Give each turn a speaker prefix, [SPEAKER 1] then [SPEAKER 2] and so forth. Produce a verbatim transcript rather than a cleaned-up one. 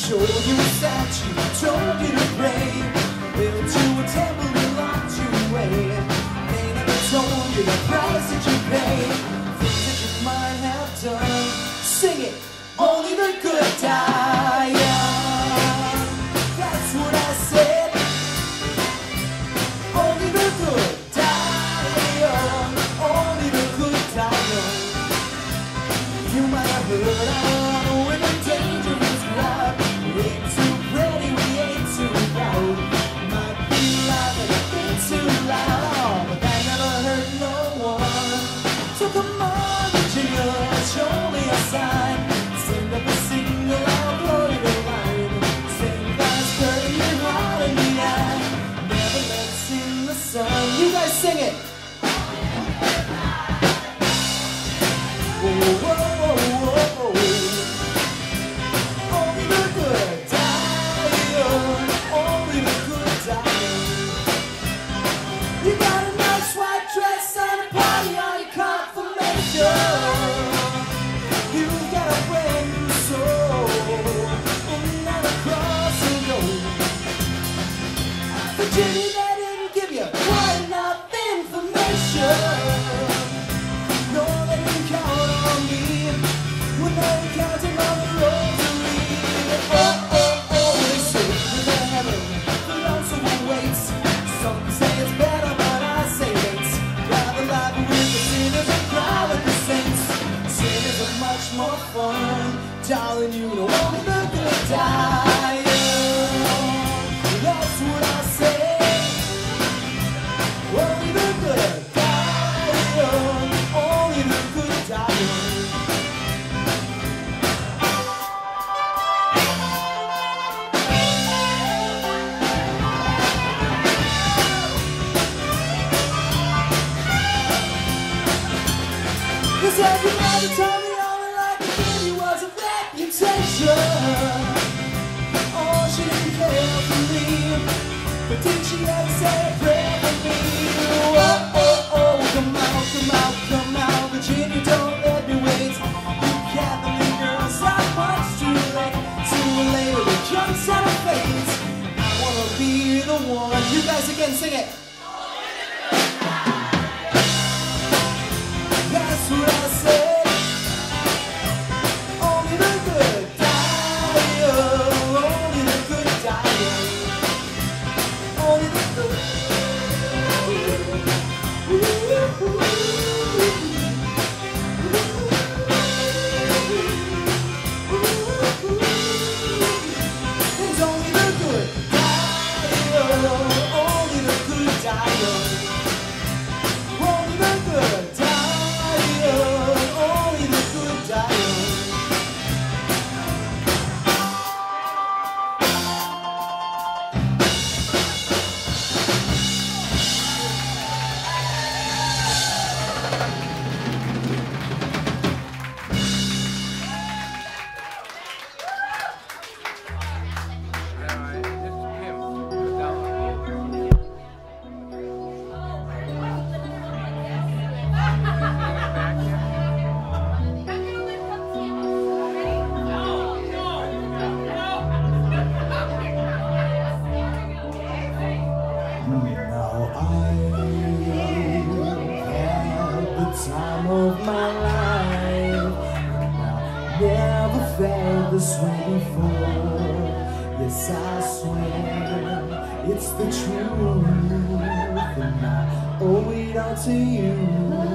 [SPEAKER 1] showed you a statue, told you to pray, built you a temple and locked you away. They never told you the price that you pay, things that you might have done. Sing it, only the good die young. That's what I said. Only the good die young. Only the good die young. You might have heard I'm with a dangerous crowd. We ain't too pretty, we ain't too proud. Might be loud, but it ain't too loud. But that never hurt no one. So come on, Virginia, show me a sign. Sing up a single, I'll blow you a line. Sing fast, turn your heart in the eye. Never let's in the sun. You guys sing it. Whoa, whoa, whoa, whoa. Only the good die young. Only the good die young. You got a nice white dress and a party on your confirmation. You got a brand new soul, and across the road. Virginia, they didn't give you quite enough information. No, they didn't count on me when they were counting on the rosary. Oh, oh, oh, they say there's a heaven that also waits. Some say it's better, but I say it's rather live with the sinners and cry with the saints. Sinners are much more fun, darling. You know only the good die young. That's what I say. Only the good die young. Only the good die young. Cause everybody told me all I liked to give you was a reputation. Oh, she didn't care for me, but did she ever say a prayer for me? Oh, oh, oh, come out, come out, come out, Virginia, don't let me wait. You Catholic girls are much too late. Sooner or later it jumps out of fate. I wanna be the one. You guys again, sing it. That's what I said. Only the good die young. Only the good die young. Only the good. It's only the good die young. Only the good die young. Only the good die young. Only the good die young. Now I had the time of my life, and I never felt this way before. Yes, I swear it's the truth, and I owe it all to you.